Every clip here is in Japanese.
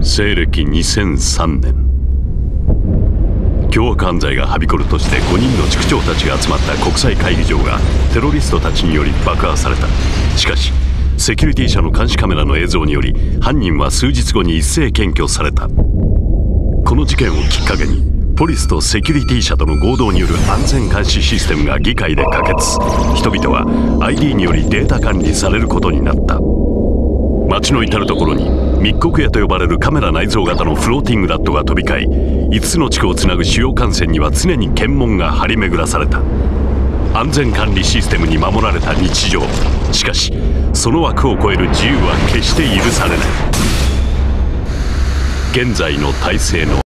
西暦2003年、凶悪犯罪がはびこるとして5人の地区長たちが集まった国際会議場がテロリストたちにより爆破された。しかしセキュリティ社の監視カメラの映像により犯人は数日後に一斉検挙された。この事件をきっかけにポリスとセキュリティ社との合同による安全監視システムが議会で可決。人々は ID によりデータ管理されることになった。街の至る所に密告屋と呼ばれるカメラ内蔵型のフローティングラットが飛び交い、5つの地区をつなぐ主要幹線には常に検問が張り巡らされた。安全管理システムに守られた日常。しかしその枠を超える自由は決して許されない。現在の体制の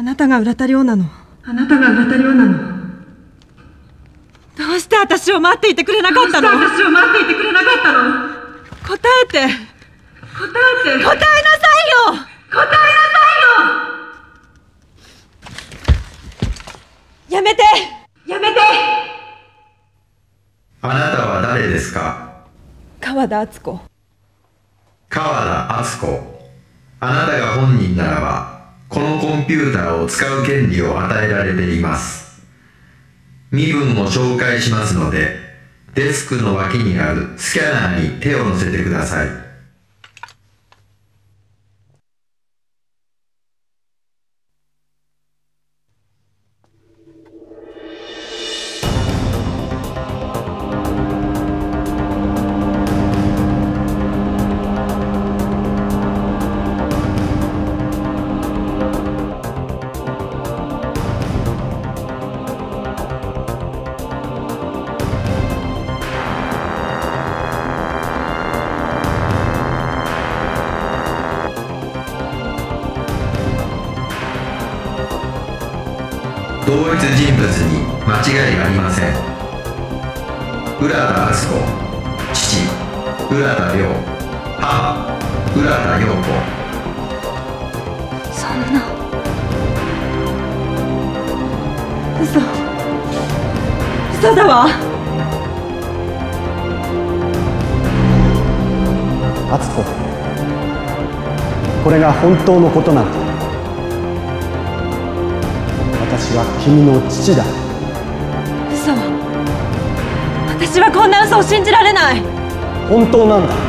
あなたが浦田亮なの。あなたが浦田亮なの。どうして私を待っていてくれなかったの？どうして私を待っていてくれなかったの？答えて。答えて。答えなさいよ。答えなさいよ。やめて。やめて。 あなたは誰ですか？ 川田敦子。 川田敦子。あなたが本人ならば、このコンピューターを使う権利を与えられています。身分を紹介しますので、デスクの脇にあるスキャナーに手を乗せてください。同一人物に間違いありません。浦田敦子、父、浦田亮、母、浦田陽子。 そんな。嘘だわ。 敦子、これが本当のことなんだ。私は君の父だ。 嘘。私はこんな嘘を信じられない。 本当なんだ。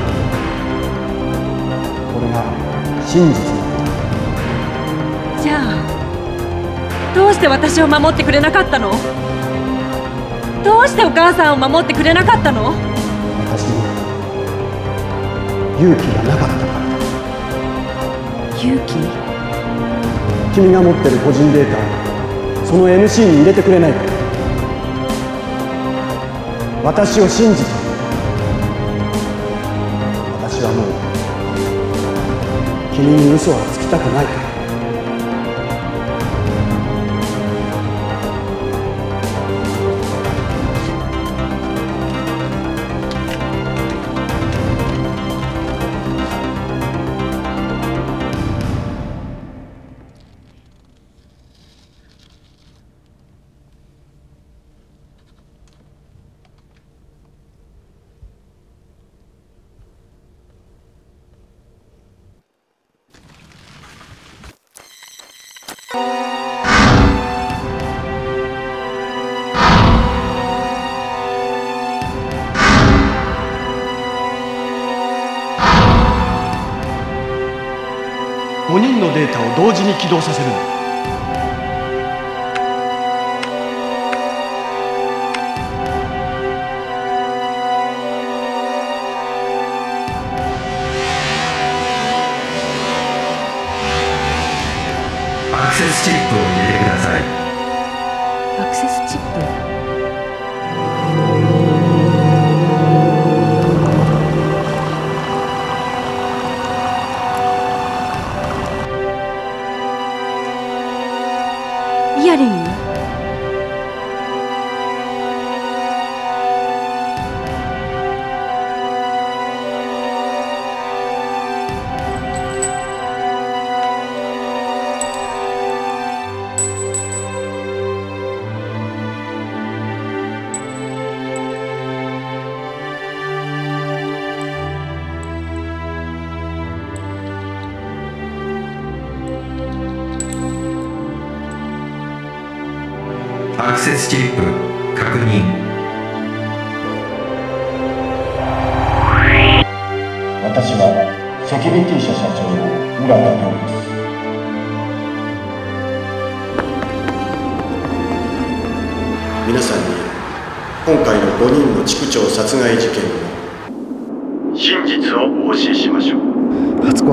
これが真実なんだ。 じゃあどうして私を守ってくれなかったの？どうしてお母さんを守ってくれなかったの？ 私に勇気がなかったからだ。 勇気？ 君が持ってる個人データをその MC に入れてくれないか。私を信じて。私はもう君に嘘はつきたくないから。5人のデータを同時に起動させるんだ。 アクセスチップを入れてください。 アクセスチップ？イヤリング？ アクセスチップ確認。 私はセキュリティ社社長の浦田亮です。皆さんに今回の5人の地区長殺害事件の真実をお教えしましょう。敦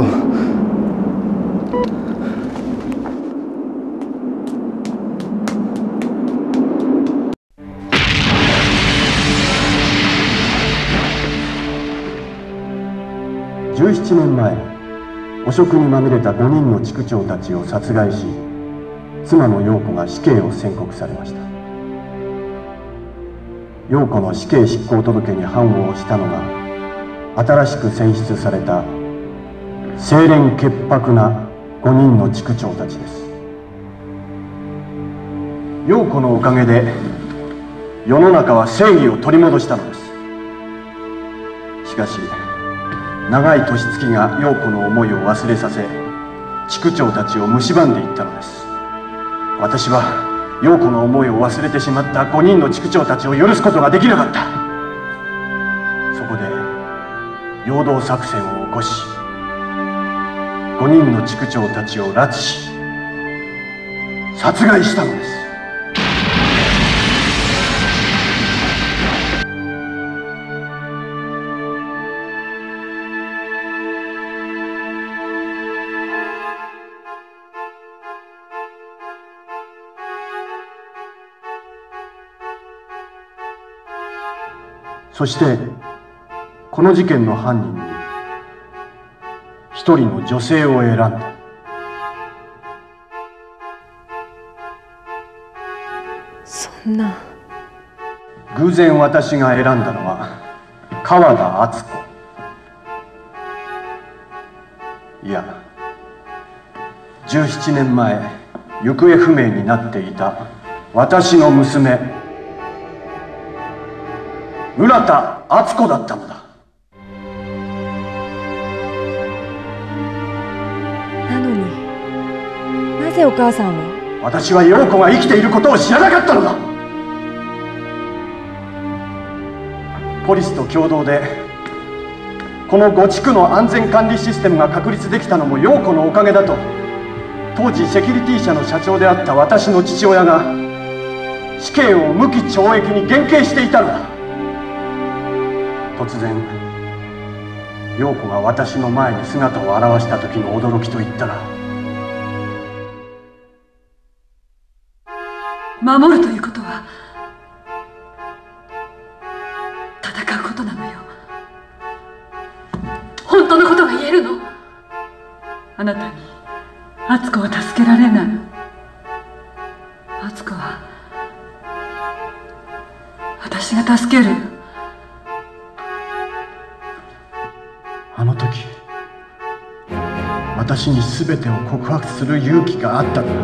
子、17年前、汚職にまみれた5人の地区長たちを殺害し、 妻の陽子が死刑を宣告されました。陽子の死刑執行届に判を押したのが新しく選出された清廉潔白な5人の地区長たちです。陽子のおかげで世の中は正義を取り戻したのです。しかし長い年月が陽子の思いを忘れさせ、地区長たちを蝕んでいったのです。私は陽子の思いを忘れてしまった5人の地区長たちを許すことができなかった。そこで陽動作戦を起こし、5人の地区長たちを拉致し殺害したのです。そしてこの事件の犯人に一人の女性を選んだ。 そんな。 偶然私が選んだのは川田敦子。いや、17年前行方不明になっていた私の娘浦田敦子だったのだ。 なのになぜお母さんは。 私は陽子が生きていることを知らなかったのだ。ポリスと共同でこの5地区の安全管理システムが確立できたのも陽子のおかげだと、当時セキュリティ社の社長であった私の父親が死刑を無期懲役に減刑していたのだ。突然陽子が私の前に姿を現した時の驚きといったら、 守るということは戦うことなのよ。本当のことが言えるの。あなたに敦子は助けられない。敦子は私が助ける。 あの時私に全てを告白する勇気があったのだ。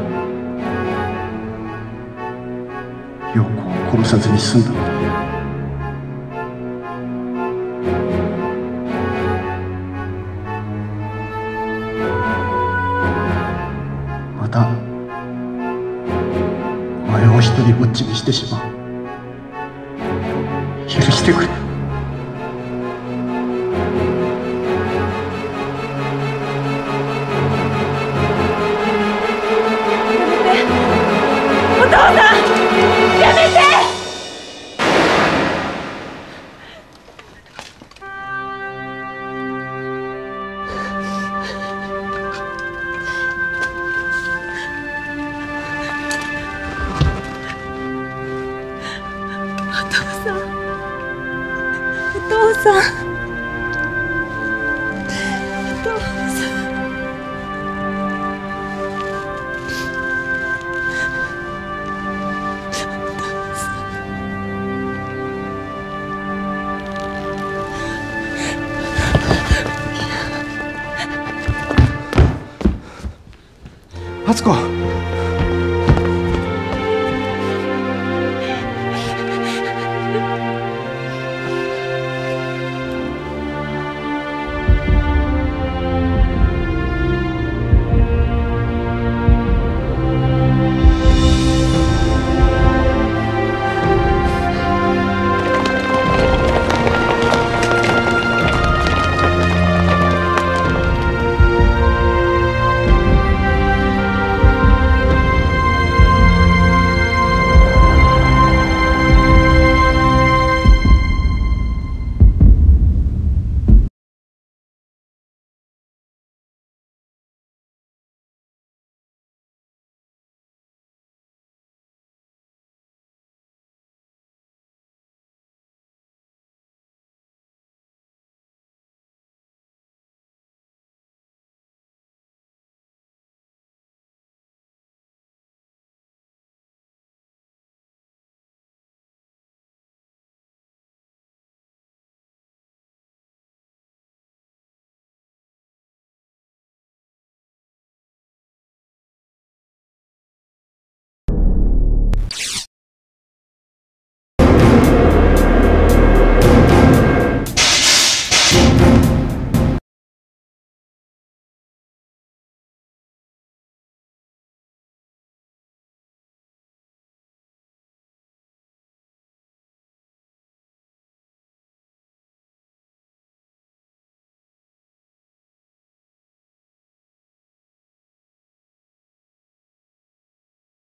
陽子を殺さずに済んだのだ。またお前を一人ぼっちにしてしまう。許してくれ。 お父さん。